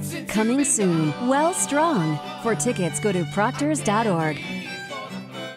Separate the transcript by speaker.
Speaker 1: Coming soon, Well-Strung. For tickets, go to proctors.org.